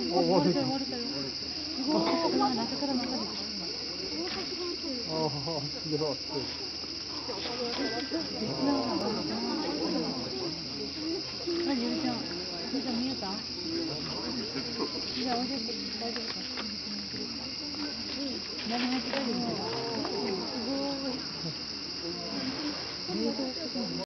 漏れたよ。すごい。中から中で。ああ、すごい。ゆうちゃん見えた？じゃあおいで大丈夫か？何入って大丈夫？